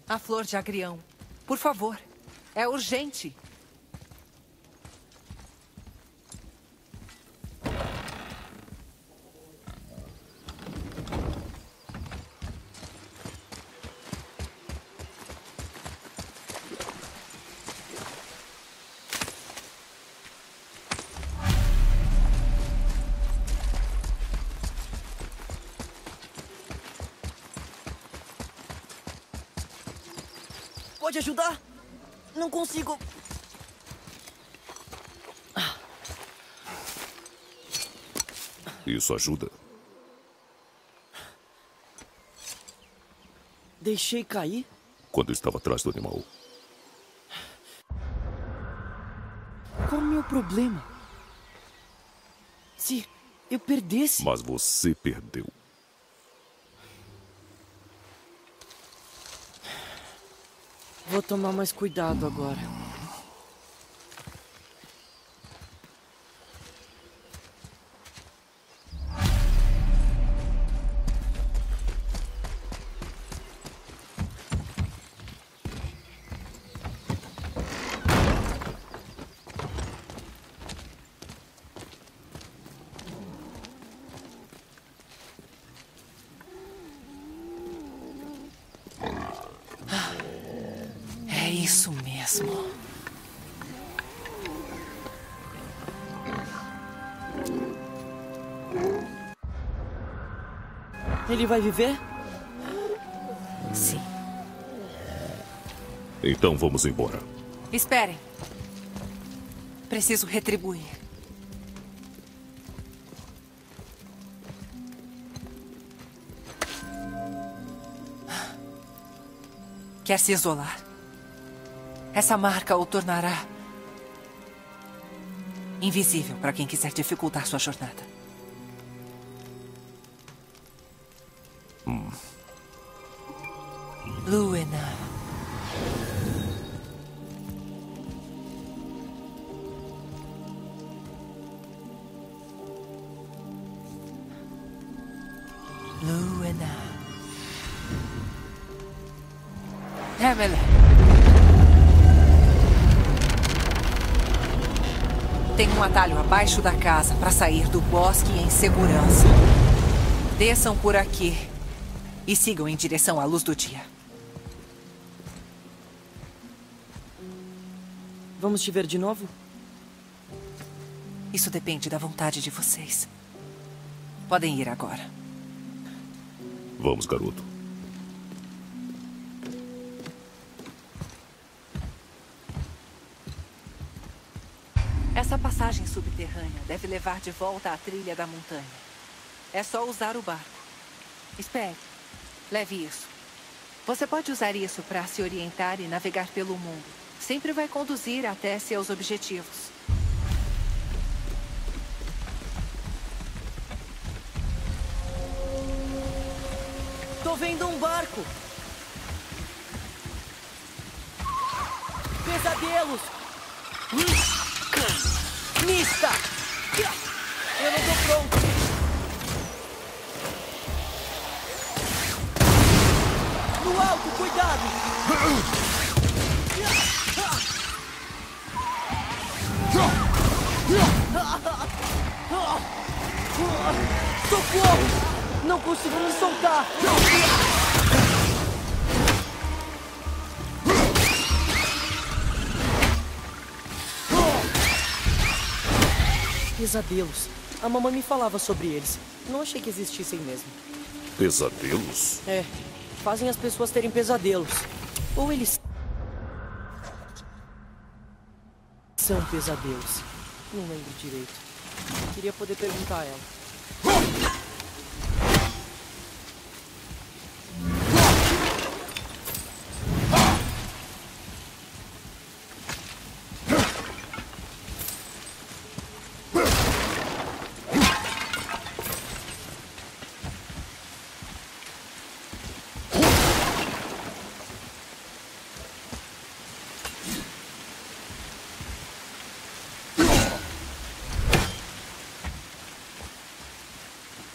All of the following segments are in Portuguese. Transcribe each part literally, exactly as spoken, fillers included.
A flor de agrião. Por favor. É urgente. Pode ajudar? Não consigo. Isso ajuda? Deixei cair? Quando estava atrás do animal. Qual o meu problema? Se eu perdesse... Mas você perdeu. Vou tomar mais cuidado agora. É isso mesmo. Ele vai viver? Sim. Então vamos embora. Esperem. Preciso retribuir. Quer se isolar? Essa marca o tornará invisível para quem quiser dificultar sua jornada. Hum. Luena. Luena. Hamel. Tem um atalho abaixo da casa para sair do bosque em segurança. Desçam por aqui e sigam em direção à luz do dia. Vamos te ver de novo? Isso depende da vontade de vocês. Podem ir agora. Vamos, garoto. Essa passagem subterrânea deve levar de volta à trilha da montanha. É só usar o barco. Espere. Leve isso. Você pode usar isso para se orientar e navegar pelo mundo. Sempre vai conduzir até seus objetivos. Tô vendo um barco! Pesadelos! Mista! Eu não tô pronto! No alto, cuidado! Socorro! Não consigo me soltar! Pesadelos. A mamãe me falava sobre eles. Não achei que existissem mesmo. Pesadelos? É, fazem as pessoas terem pesadelos. Ou eles são pesadelos. Não lembro direito. Queria poder perguntar a ela.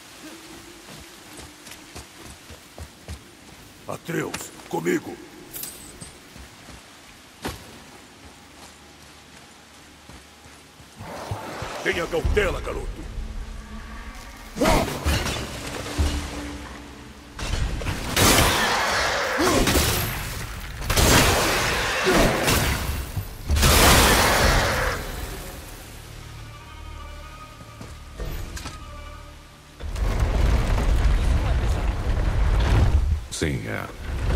Atreus, comigo. Tenha cautela, garoto. Sim, é.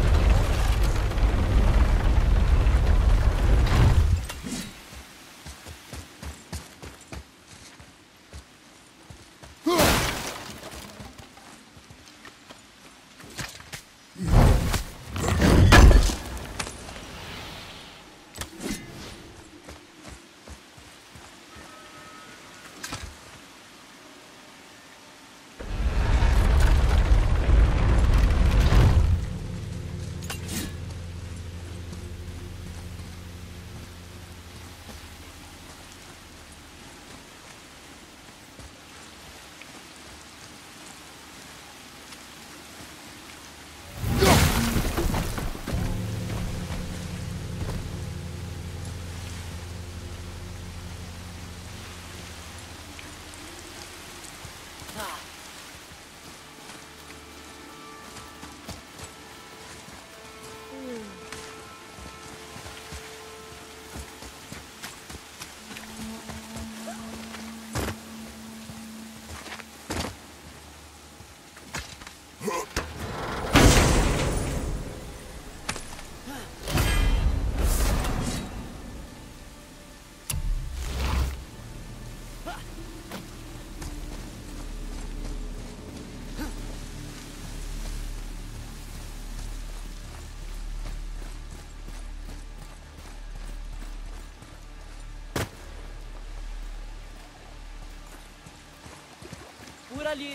Por ali.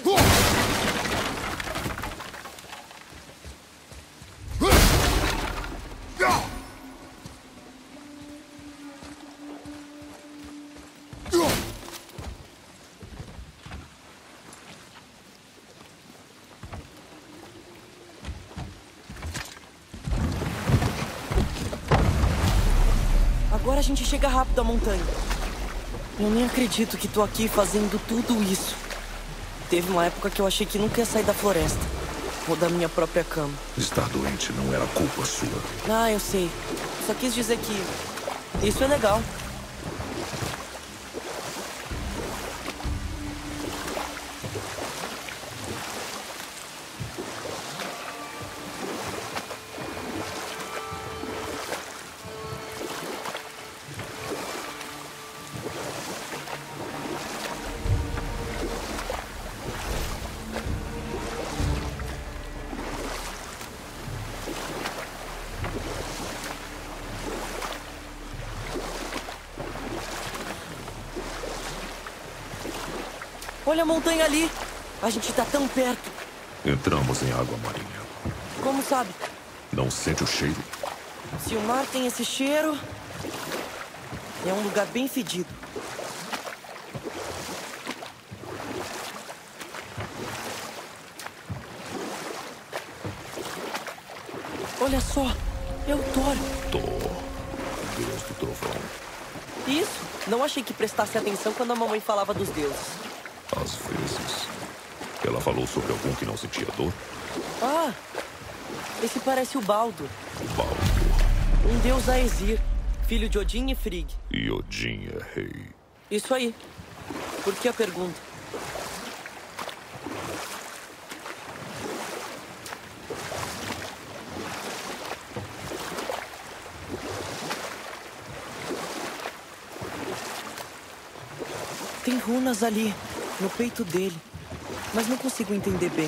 Agora a gente chega rápido à montanha. Eu nem acredito que tô aqui fazendo tudo isso. Teve uma época que eu achei que nunca ia sair da floresta. Ou da minha própria cama. Estar doente não era culpa sua. Ah, eu sei. Só quis dizer que isso é legal. Olha a montanha ali. A gente tá tão perto. Entramos em água marinha. Como sabe? Não sente o cheiro? Se o mar tem esse cheiro... é um lugar bem fedido. Olha só. É o Thor. Thor, Deus do trovão. Isso. Não achei que prestasse atenção quando a mamãe falava dos deuses. Às vezes. Ela falou sobre algum que não sentia dor? Ah! Esse parece o Baldur. Baldur. Um deus Aesir, filho de Odin e Frigg. E Odin é rei. Isso aí. Por que a pergunta? Tem runas ali, no peito dele. Mas não consigo entender bem.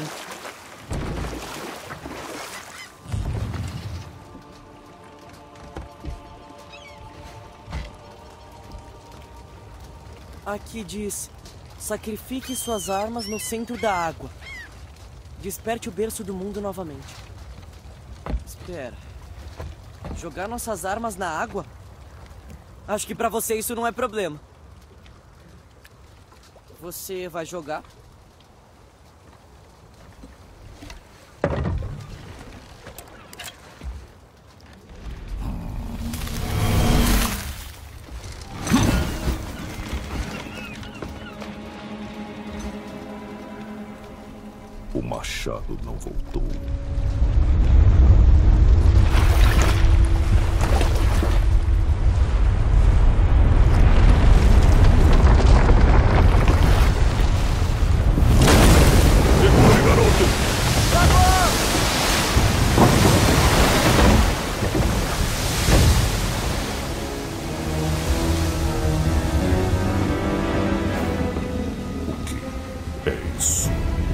Aqui diz: sacrifique suas armas no centro da água. Desperte o berço do mundo novamente. Espera. Jogar nossas armas na água? Acho que pra você isso não é problema. Você vai jogar? machado não voltou. Segure, garoto! O que é isso?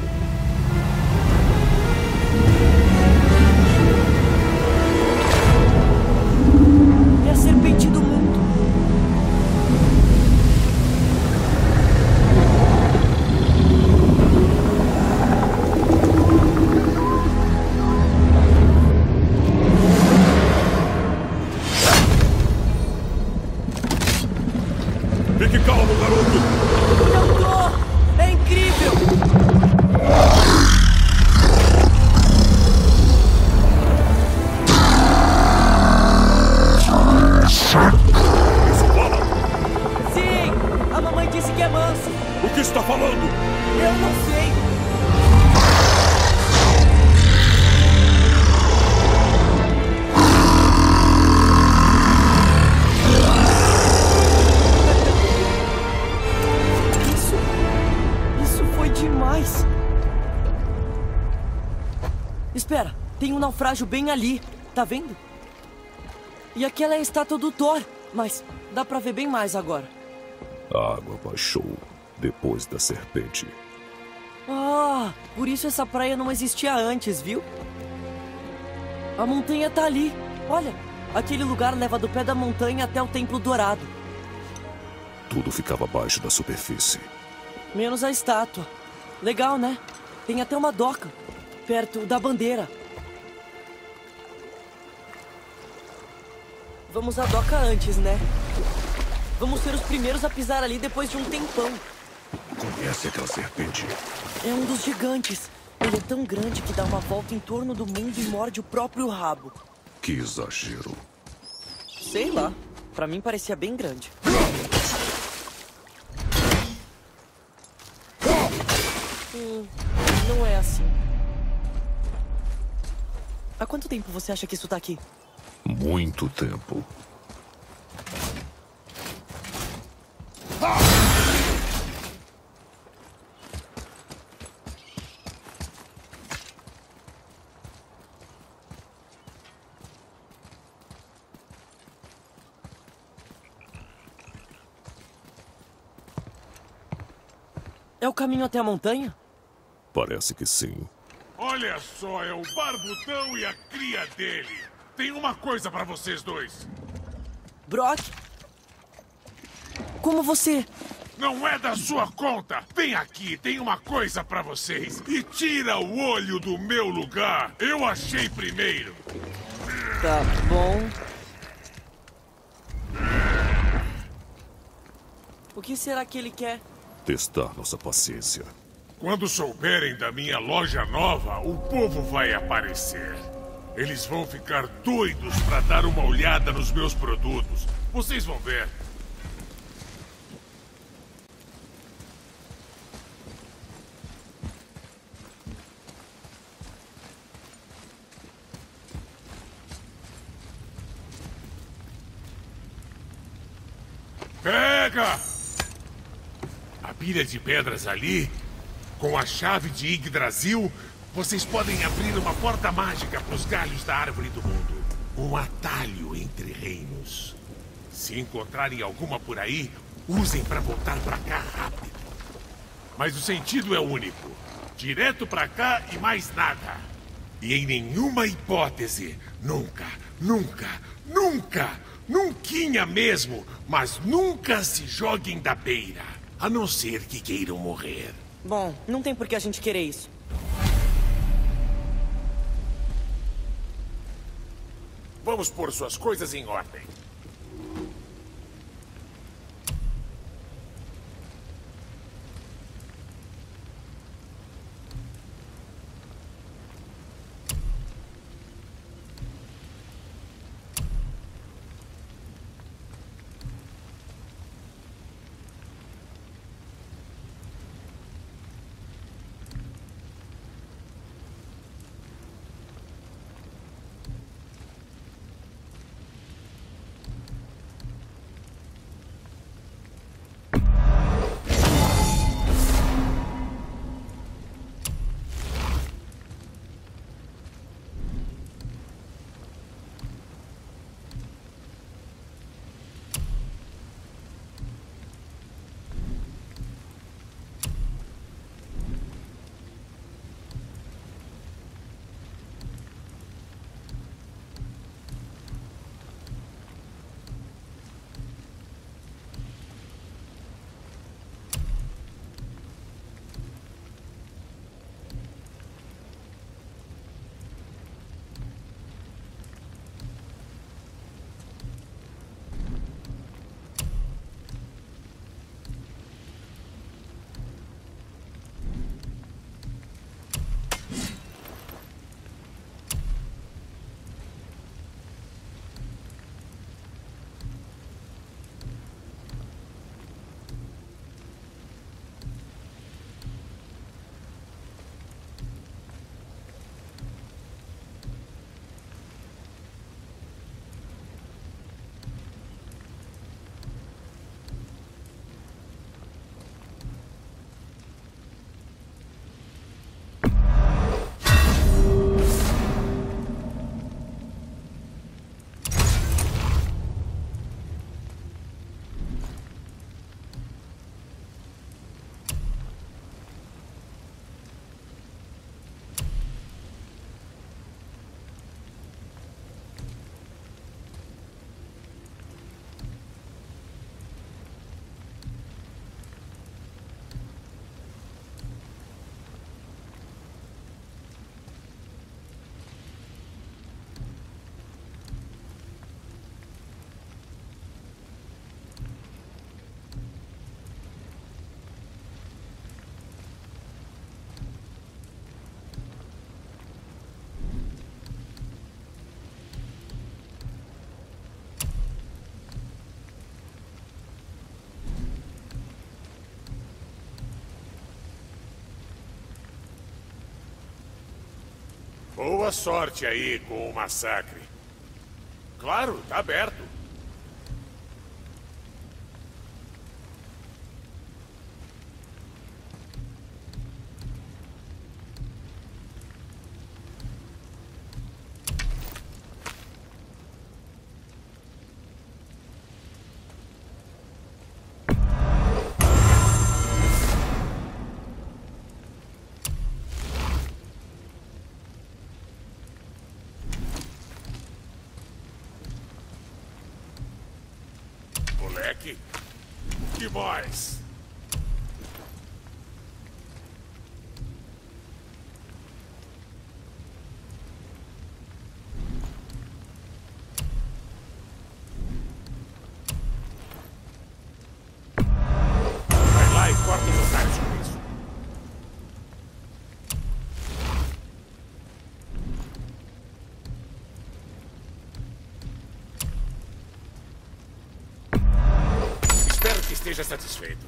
É a serpente do mundo. Fique calmo, garoto! Eu tô! É incrível! Isso fala! Sim! A mamãe disse que é manso. O que está falando? Eu não sei. Isso... Isso foi demais. Espera, tem um naufrágio bem ali. Tá vendo? E aquela é a estátua do Thor. Mas dá pra ver bem mais agora. A água baixou depois da serpente. Ah, por isso essa praia não existia antes, viu? A montanha tá ali. Olha, aquele lugar leva do pé da montanha até o Templo Dourado. Tudo ficava abaixo da superfície. Menos a estátua. Legal, né? Tem até uma doca perto da bandeira. Vamos à doca antes, né? Vamos ser os primeiros a pisar ali depois de um tempão. Conhece aquela serpente? É um dos gigantes. Ele é tão grande que dá uma volta em torno do mundo e morde o próprio rabo. Que exagero. Sei lá. Pra mim parecia bem grande. Hum, não é assim. Há quanto tempo você acha que isso tá aqui? Muito tempo. É o caminho até a montanha? Parece que sim. Olha só, é o Barbudão e a cria dele. Tem uma coisa pra vocês dois. Brock? Como você... Não é da sua conta. Vem aqui, tem uma coisa pra vocês. E tira o olho do meu lugar. Eu achei primeiro. Tá bom. O que será que ele quer? Testar nossa paciência. Quando souberem da minha loja nova, o povo vai aparecer. Eles vão ficar doidos pra dar uma olhada nos meus produtos. Vocês vão ver. Pega! A pilha de pedras ali, com a chave de Yggdrasil, vocês podem abrir uma porta mágica para os galhos da árvore do mundo. Um atalho entre reinos. Se encontrarem alguma por aí, usem para voltar para cá rápido. Mas o sentido é único. Direto para cá e mais nada. E em nenhuma hipótese, nunca, nunca, nunca, nunquinha mesmo, mas nunca se joguem da beira. A não ser que queiram morrer. Bom, não tem por que a gente querer isso. Vamos pôr suas coisas em ordem. Boa sorte aí com o massacre. Claro, tá aberto. Moleque, o que mais? Vai lá e corta os otários com isso. Espero que esteja satisfeito.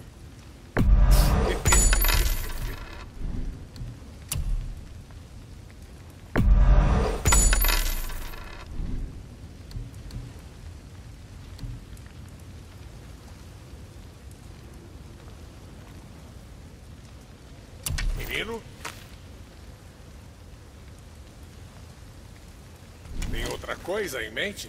Menino? Tem outra coisa em mente?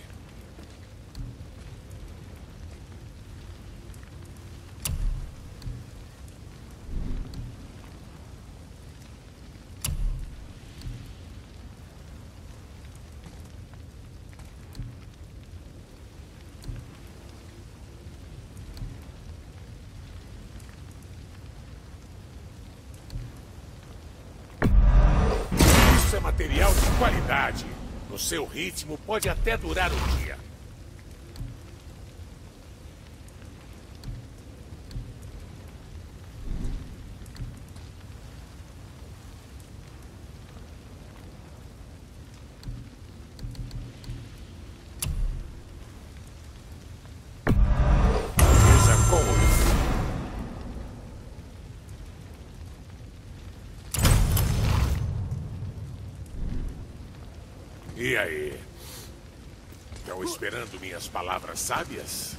Isso é material de qualidade. No seu ritmo, pode até durar um dia. Usa como? E aí? Estão esperando minhas palavras sábias?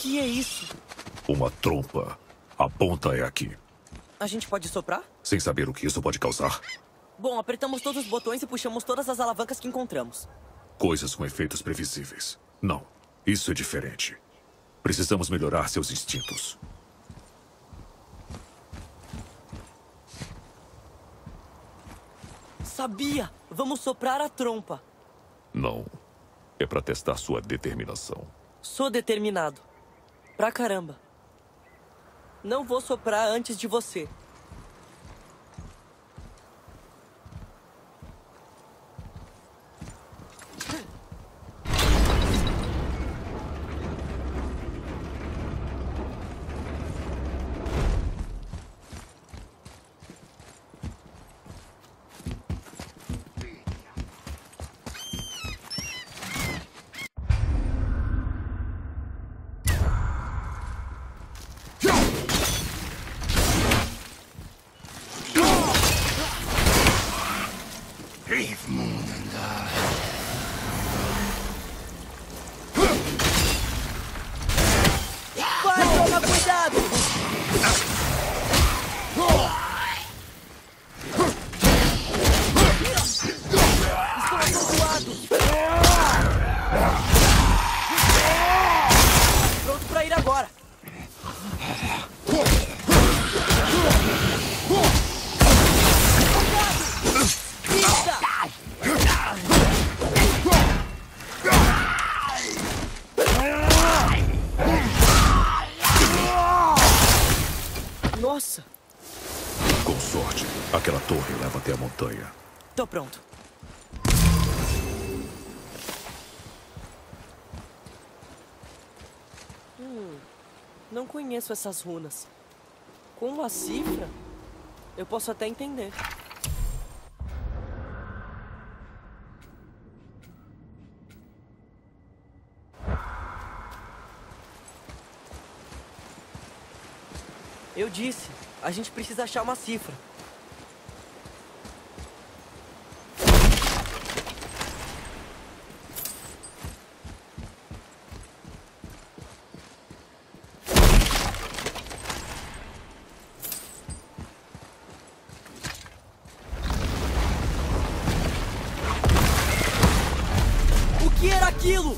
que é isso? Uma trompa. A ponta é aqui. A gente pode soprar? Sem saber o que isso pode causar. Bom, apertamos todos os botões e puxamos todas as alavancas que encontramos. Coisas com efeitos previsíveis. Não, isso é diferente. Precisamos melhorar seus instintos. Sabia! Vamos soprar a trompa. Não. É pra testar sua determinação. Sou determinado. Pra caramba. Não vou soprar antes de você. Vai, toma cuidado! Estou atordoado! Pronto pra ir agora! Nossa! Com sorte, aquela torre leva até a montanha. Tô pronto. Hum, não conheço essas runas. Com uma cifra, eu posso até entender. Eu disse, a gente precisa achar uma cifra. O que era aquilo?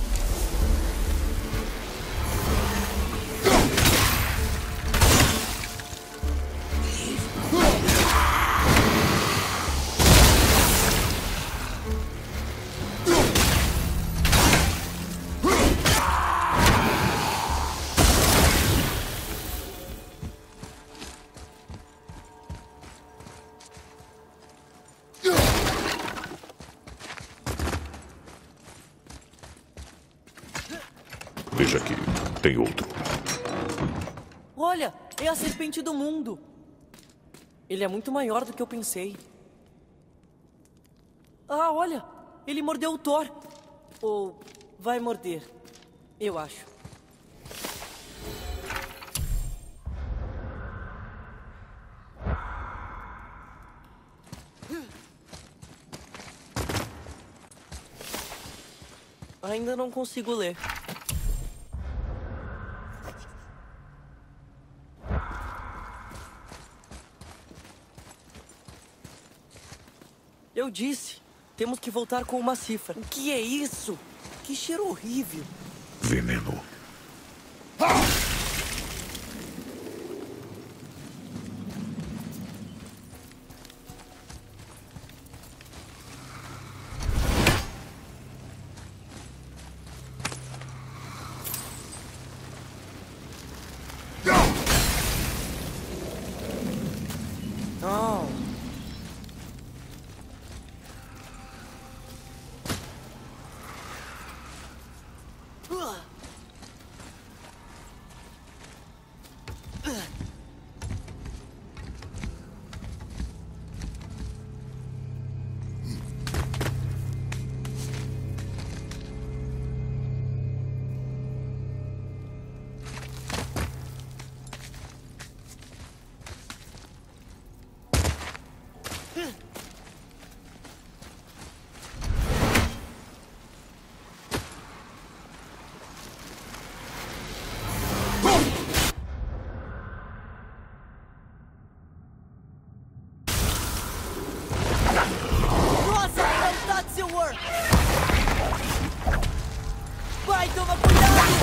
Veja aqui, tem outro. Olha, é a serpente do mundo. Ele é muito maior do que eu pensei. Ah, olha, ele mordeu o Thor. Ou vai morder, eu acho. Ainda não consigo ler. Eu disse, temos que voltar com uma cifra. O que é isso? Que cheiro horrível. Veneno. Oh. pai, toma cuidado!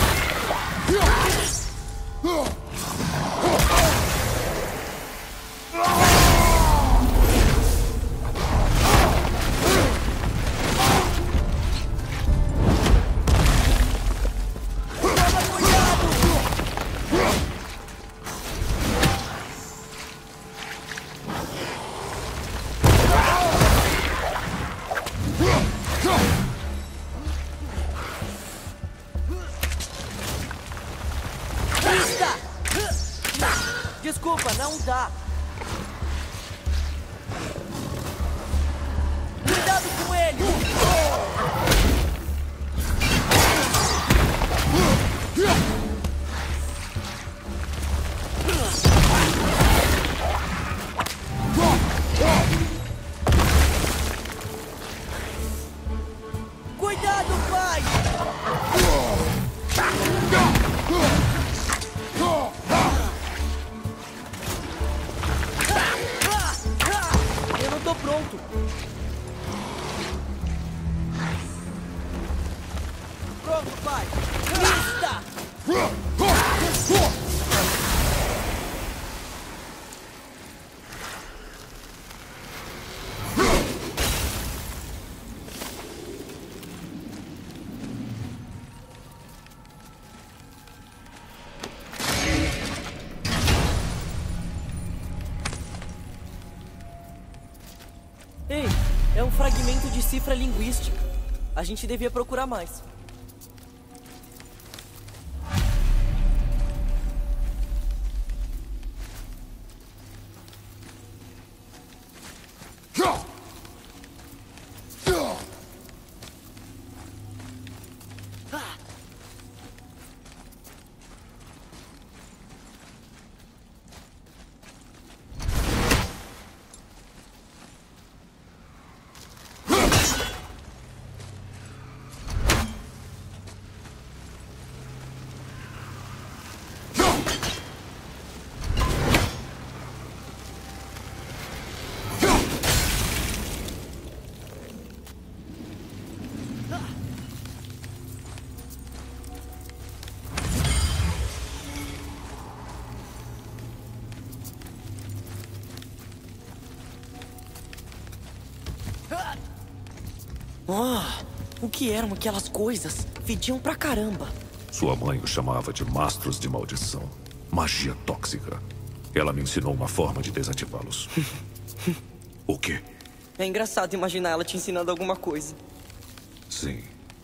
Desculpa, não dá. Cuidado com ele! Cuidado, pai! Eu não tô pronto. Pronto, pai. Lista! Ei, é um fragmento de cifra linguística. A gente devia procurar mais. Ah, o que eram aquelas coisas? Fediam pra caramba. Sua mãe o chamava de mastros de maldição. Magia tóxica. Ela me ensinou uma forma de desativá-los. O quê? É engraçado imaginar ela te ensinando alguma coisa. Sim.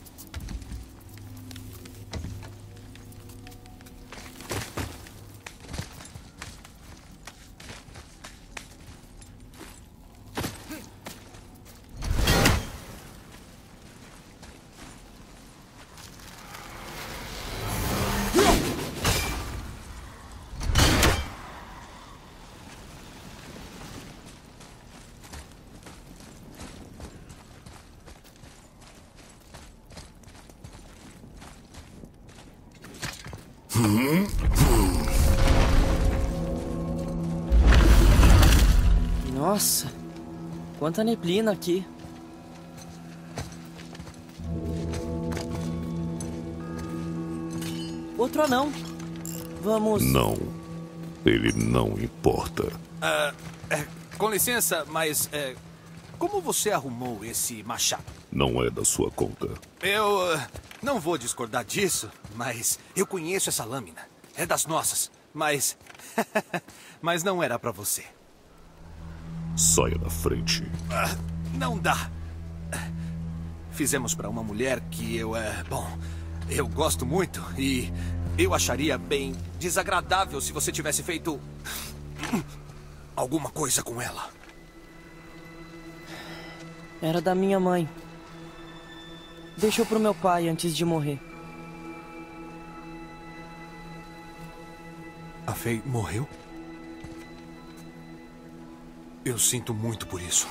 Nossa, quanta neblina aqui. Outro anão. Vamos... Não. Ele não importa. Ah, é, com licença, mas é, como você arrumou esse machado? Não é da sua conta. Eu uh, não vou discordar disso, mas eu conheço essa lâmina. É das nossas, mas... mas não era pra você. Saia da frente. Ah, não dá. Fizemos pra uma mulher que eu... É, bom, eu gosto muito e eu acharia bem desagradável se você tivesse feito... alguma coisa com ela. Era da minha mãe. Deixou pro meu pai antes de morrer. A Faye morreu? Eu sinto muito por isso.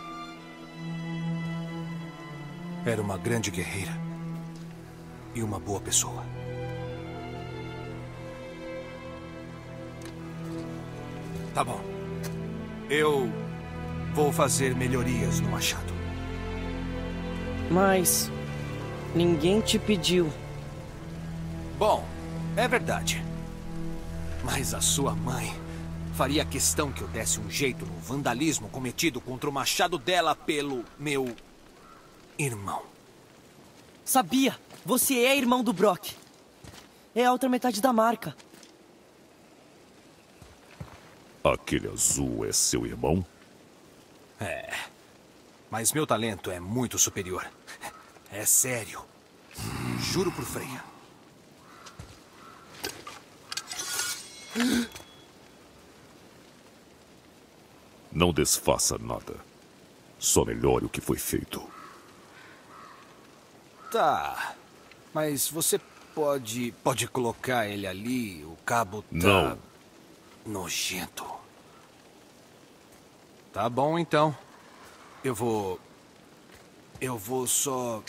Era uma grande guerreira. E uma boa pessoa. Tá bom. Eu vou fazer melhorias no machado. Mas... Ninguém te pediu. Bom, é verdade. Mas a sua mãe faria questão que eu desse um jeito no vandalismo cometido contra o machado dela pelo meu irmão. Sabia! Você é irmão do Brock. É a outra metade da marca. Aquele azul é seu irmão? É. Mas meu talento é muito superior. É sério. Juro por Freya. Não desfaça nada. Só melhore o que foi feito. Tá. Mas você pode... Pode colocar ele ali? O cabo tá... Não. Nojento. Tá bom, então. Eu vou... Eu vou só...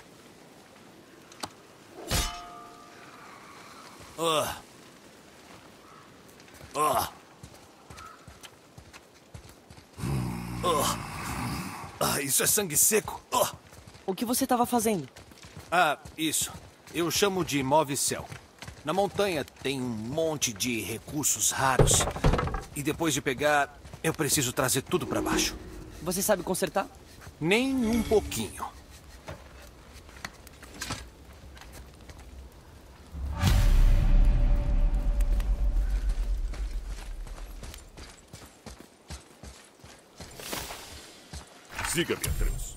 Ah. Ah. Ah. Ah, isso é sangue seco. Ah. O que você estava fazendo? Ah, isso. Eu chamo de move-céu. Na montanha tem um monte de recursos raros. E depois de pegar, eu preciso trazer tudo para baixo. Você sabe consertar? Nem um pouquinho. Siga-me, Atreus.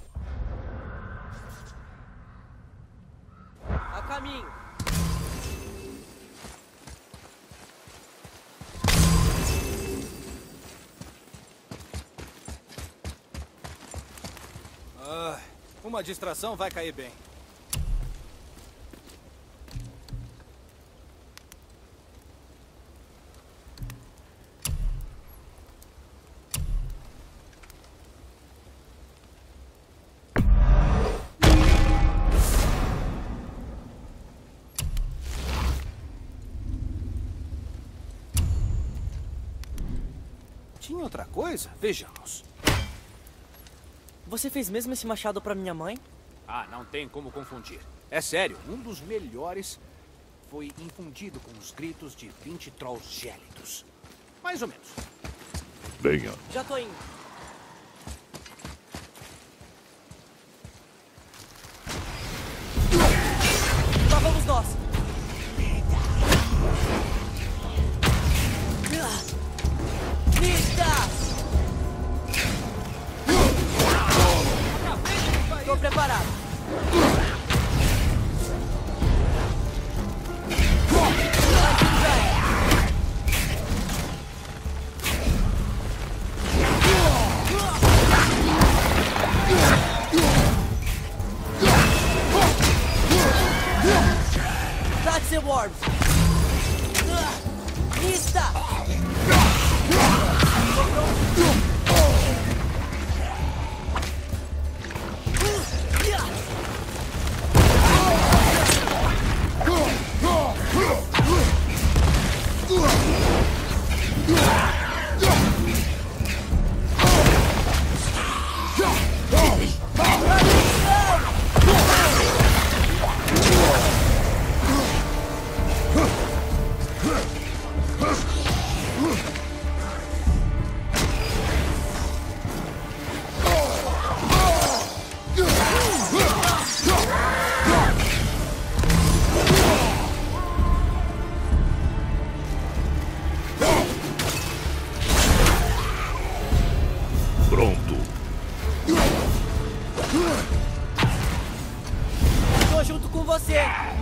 A caminho. Ah, uma distração vai cair bem. Tinha outra coisa? Vejamos. Você fez mesmo esse machado pra minha mãe? Ah, não tem como confundir. É sério, um dos melhores foi infundido com os gritos de vinte trolls gélidos. Mais ou menos. Venha. Já tô indo. Lá vamos nós. Estou preparado. Taxi Worms. Lista. Pronto. Tô junto com você.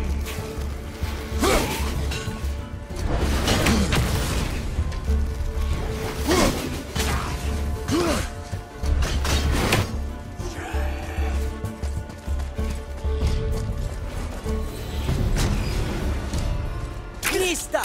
Crista!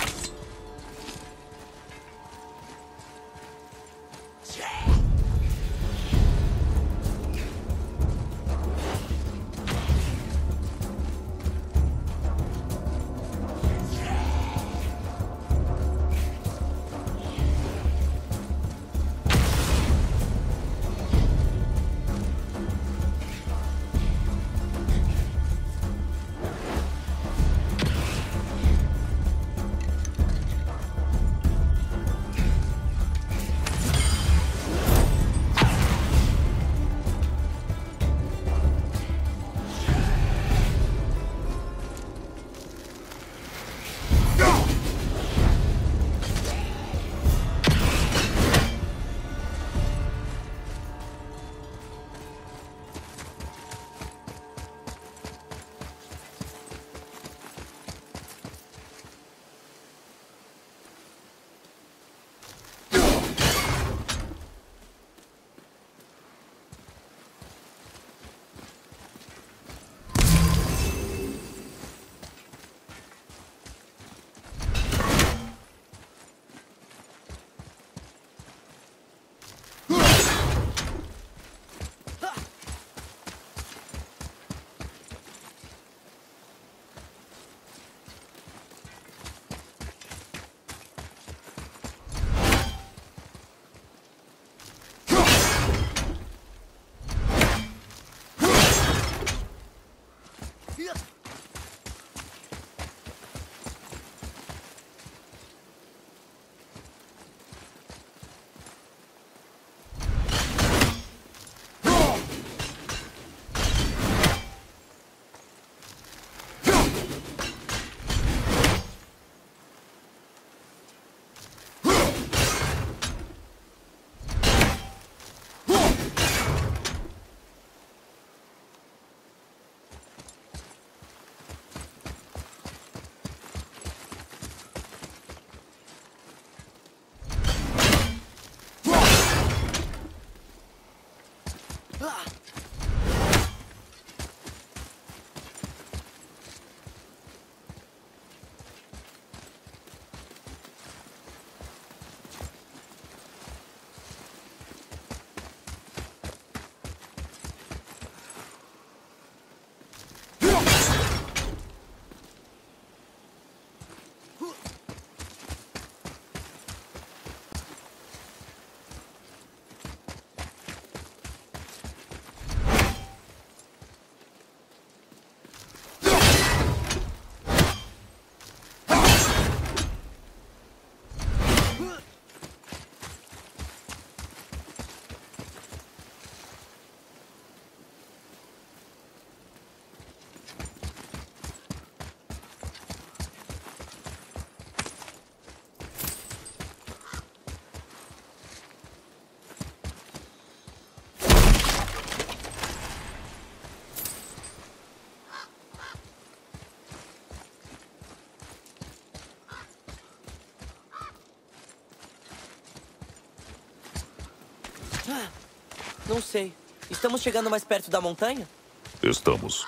Não sei. Estamos chegando mais perto da montanha? Estamos.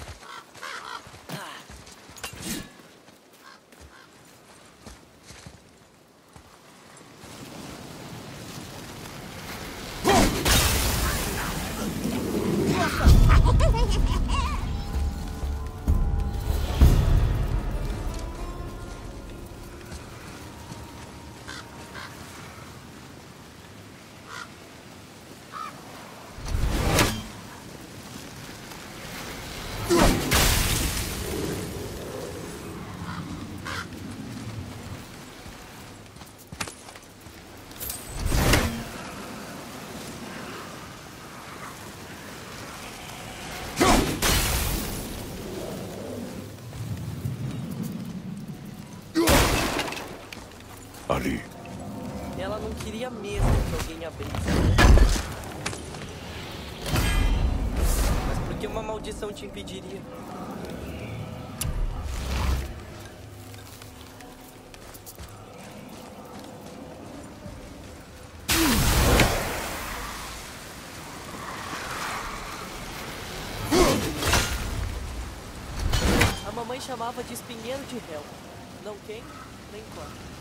Ali. Ela não queria mesmo que alguém abrisse. Mas por que uma maldição te impediria? A mamãe chamava de espinheiro de réu. Não quem, nem quando.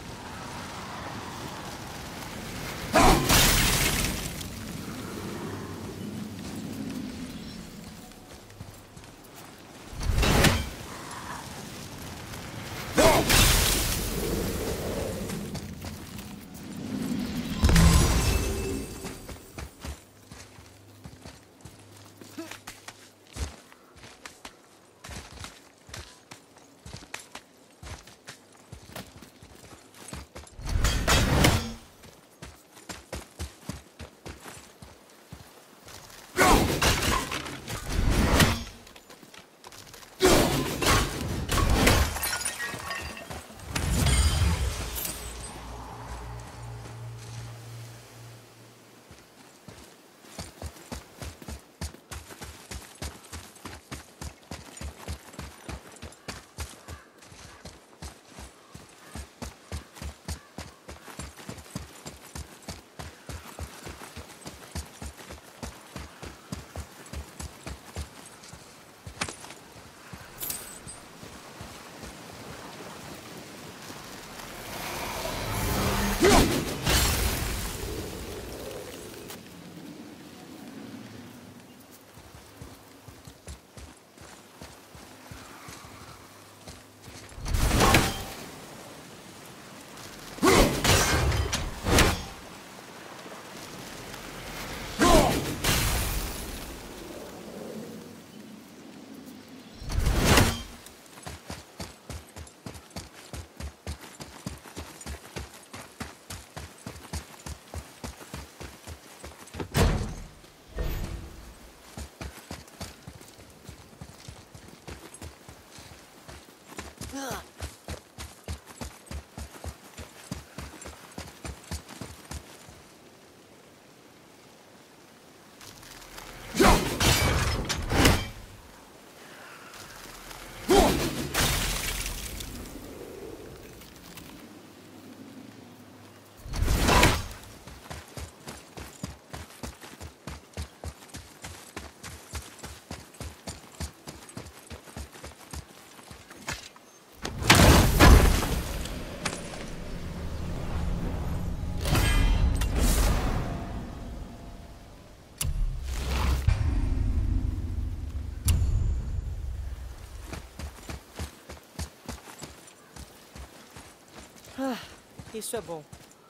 Ah, isso é bom.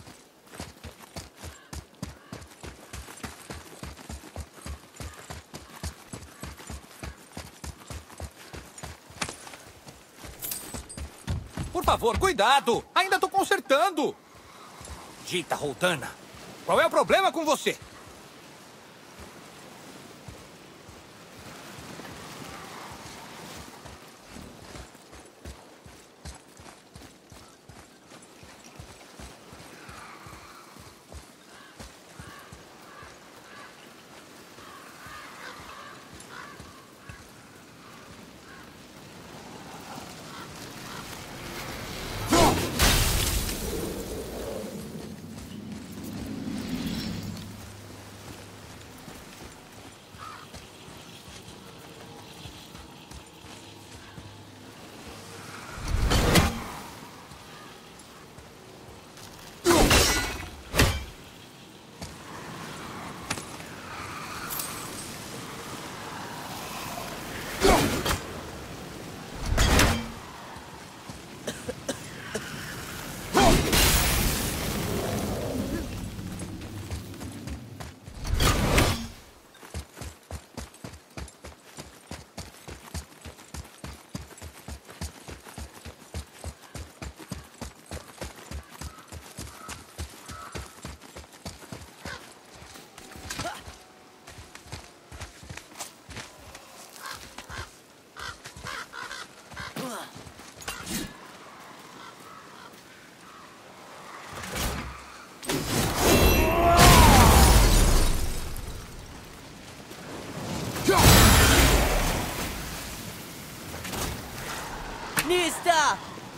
Por favor, cuidado! Ainda tô consertando! Dita Roltana, qual é o problema com você? Nista!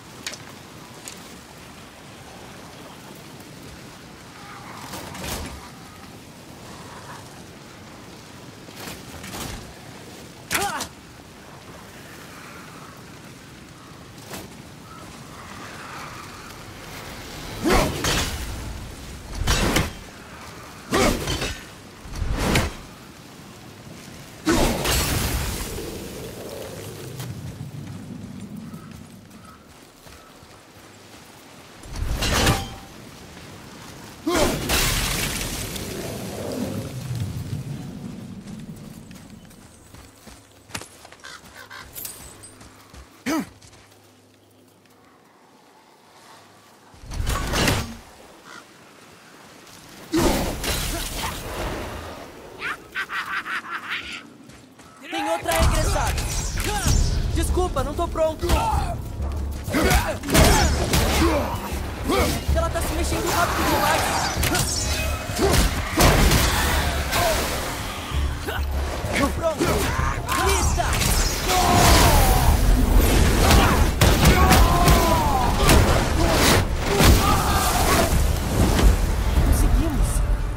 Tem outra regressada. Desculpa, não tô pronto. Ela tá se mexendo rápido demais. Tô pronto. Lista! Conseguimos.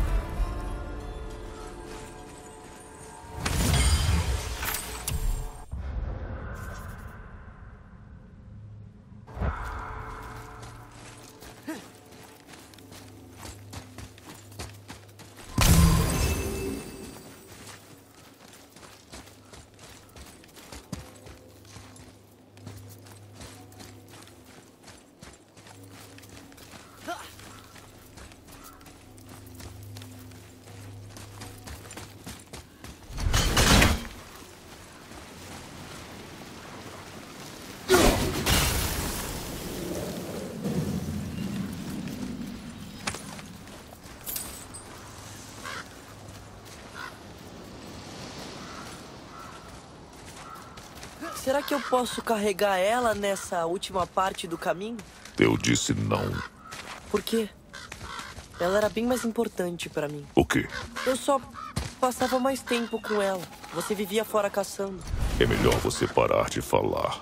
Será que eu posso carregar ela nessa última parte do caminho? Eu disse não. Por quê? Ela era bem mais importante pra mim. O quê? Eu só passava mais tempo com ela. Você vivia fora caçando. É melhor você parar de falar.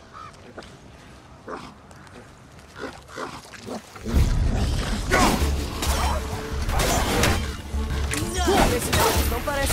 Esse deles não parece...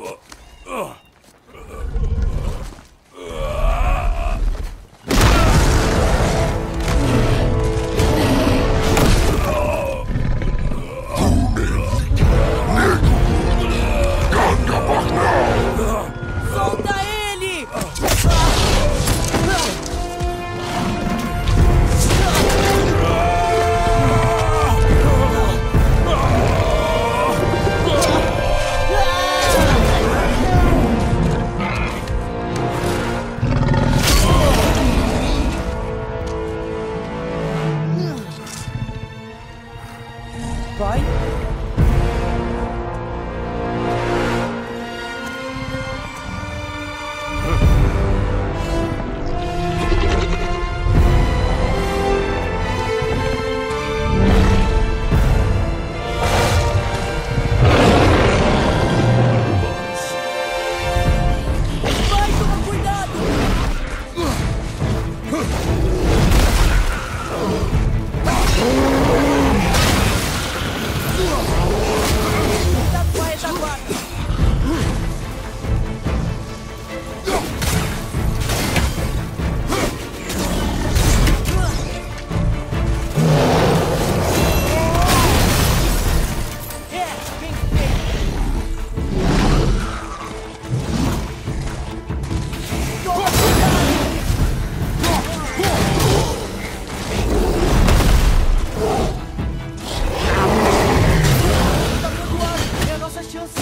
Solta ele! Pai? Vai, toma cuidado! Cuidado com a retaguarda! É, bem feito! Toma cuidado! Tá dando ar, é a nossa chance!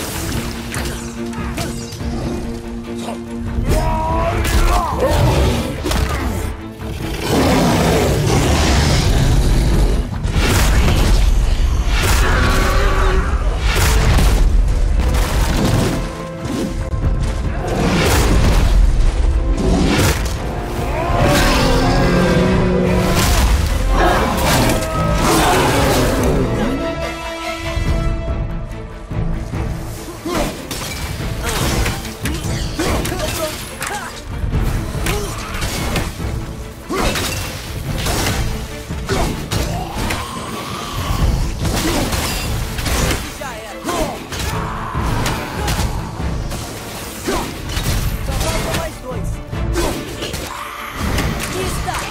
Já era! Só faltam mais dois! Lista!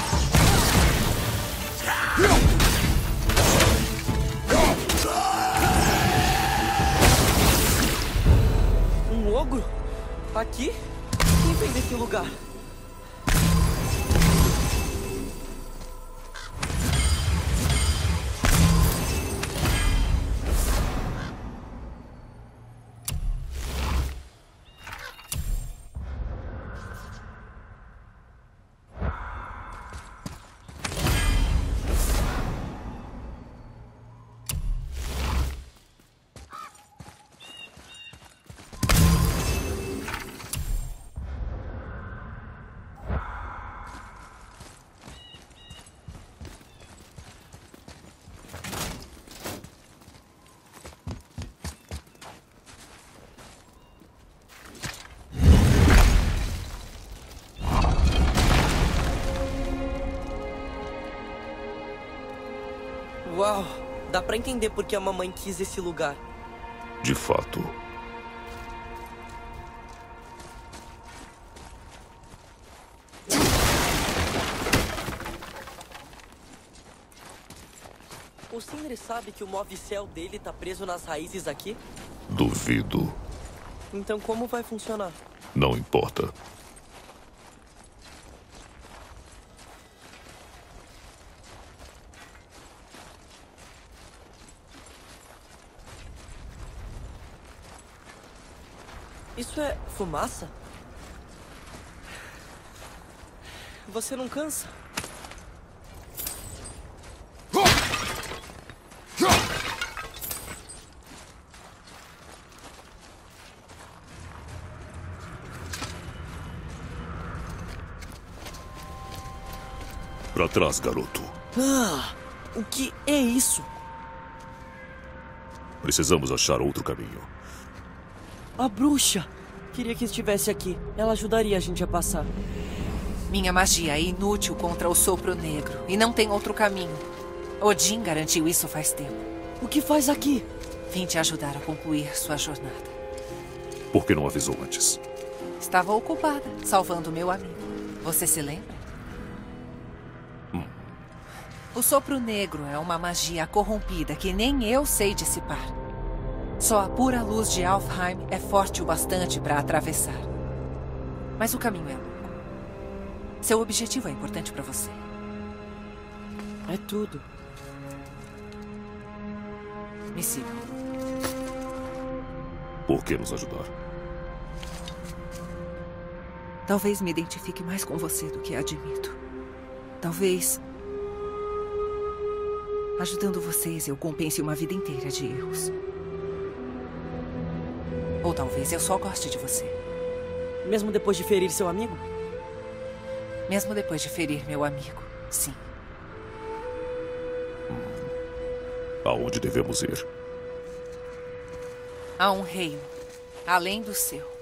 Um ogro? Aqui? Quem vem desse lugar? Uau, dá pra entender por que a mamãe quis esse lugar. De fato. O Sindri sabe que o Movicel dele tá preso nas raízes aqui? Duvido. Então como vai funcionar? Não importa. Isso é fumaça? Você não cansa? Pra trás, garoto. Ah, o que é isso? Precisamos achar outro caminho. A bruxa! Queria que estivesse aqui. Ela ajudaria a gente a passar. Minha magia é inútil contra o sopro negro e não tem outro caminho. Odin garantiu isso faz tempo. O que faz aqui? Vim te ajudar a concluir sua jornada. Por que não avisou antes? Estava ocupada, salvando meu amigo. Você se lembra? Hum. O sopro negro é uma magia corrompida que nem eu sei dissipar. Só a pura luz de Alfheim é forte o bastante para atravessar. Mas o caminho é longo. Seu objetivo é importante para você. É tudo. Me siga. Por que nos ajudar? Talvez me identifique mais com você do que admito. Talvez, ajudando vocês, eu compense uma vida inteira de erros. Ou talvez eu só goste de você. Mesmo depois de ferir seu amigo? Mesmo depois de ferir meu amigo, sim. Aonde devemos ir? Há um reino, além do seu.